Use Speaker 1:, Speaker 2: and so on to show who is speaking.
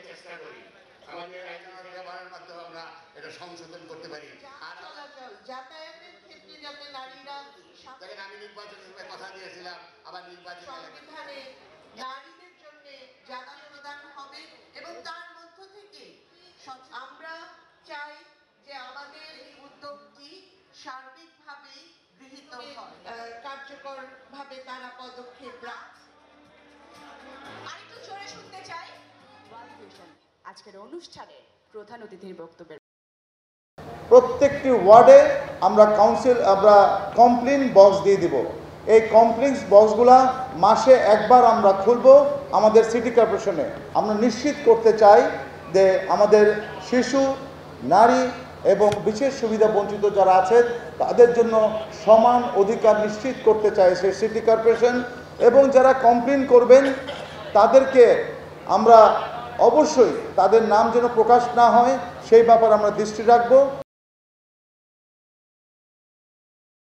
Speaker 1: চেষ্টা করি, আমাদের আইনশৃঙ্খলা বাড়ানোর মাধ্যমে আমরা এটা সংশোধন করতে পারি। আর
Speaker 2: যাতায়াতের ক্ষেত্রে যাতে নারীরা
Speaker 1: দেখেন, আমি নির্বাচনের সময় কথা দিয়েছিলাম, আবার নির্বাচন
Speaker 2: সংবিধানে নারীদের জন্য জায়গা প্রদান হবে এবং তার মধ্য থেকে আমরা চাই যে আমাদের এই উদ্যোগটি সার্বিকভাবে গৃহীত হয়, কার্যকর ভাবে তারা পদক্ষেপ রাখে।
Speaker 3: আরেকটু জোরে শুনতে চাই আজকের অনুষ্ঠানে প্রধান অতিথির বক্তব্যের।
Speaker 4: প্রত্যেকটি ওয়ার্ডে আমরা কমপ্লেইন বক্স দিয়ে দিব। এই কমপ্লেইন বক্সগুলা মাসে একবার আমরা খুলব আমাদের সিটি কর্পোরেশনে। আমরা নিশ্চিত করতে চাই যে আমাদের শিশু, নারী এবং বিশেষ সুবিধা বঞ্চিত যারা আছেন তাদের জন্য সমান অধিকার নিশ্চিত করতে চায় সেই সিটি কর্পোরেশন। এবং যারা কমপ্লেইন করবেন তাদেরকে আমরা অবশ্যই তাদের নাম যেন প্রকাশ না হয় সেই ব্যাপারে আমরা দৃষ্টি রাখবো।